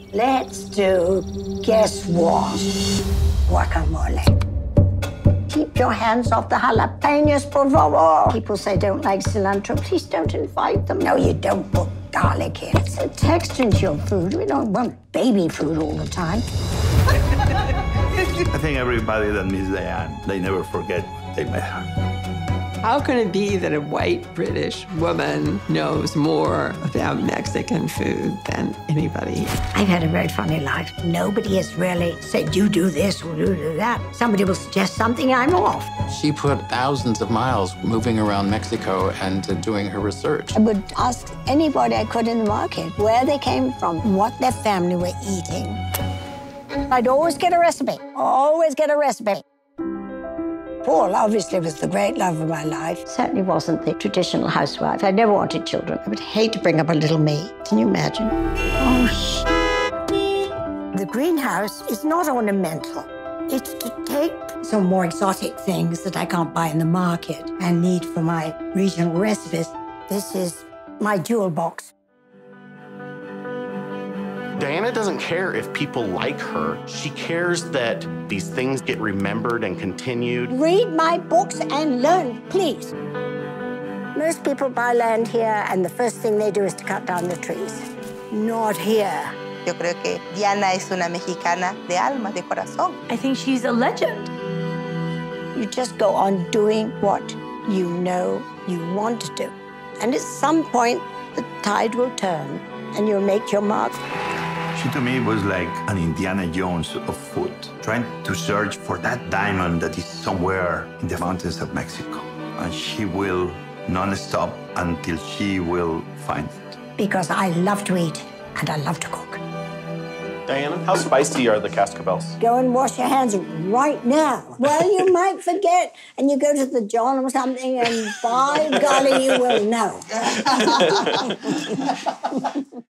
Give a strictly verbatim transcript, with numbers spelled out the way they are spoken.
Let's do, guess what? Guacamole. Keep your hands off the jalapenos, por favor. People say don't like cilantro. Please don't invite them. No, you don't put garlic in. It's a texture into your food. We don't want baby food all the time. I think everybody that meets Diane, they never forget they met her. How can it be that a white British woman knows more about Mexican food than anybody? I've had a very funny life. Nobody has really said, you do this or you do that. Somebody will suggest something, I'm off. She put thousands of miles moving around Mexico and uh, doing her research. I would ask anybody I could in the market where they came from, what their family were eating. I'd always get a recipe, always get a recipe. Paul obviously was the great love of my life. Certainly wasn't the traditional housewife. I never wanted children. I would hate to bring up a little me. Can you imagine? Oh, sh. The greenhouse is not ornamental. It's to take some more exotic things that I can't buy in the market and need for my regional recipes. This is my jewel box. Diana doesn't care if people like her. She cares that these things get remembered and continued. Read my books and learn, please. Most people buy land here, and the first thing they do is to cut down the trees. Not here. Yo creo que Diana es una mexicana de alma, de corazón. I think she's a legend. You just go on doing what you know you want to do. And at some point, the tide will turn, and you'll make your mark. She, to me, was like an Indiana Jones of food, trying to search for that diamond that is somewhere in the mountains of Mexico. And she will non-stop until she will find it. Because I love to eat, and I love to cook. Diana, how spicy are the cascabeles? Go and wash your hands right now. Well, you might forget, and you go to the John or something, and by golly, you will know.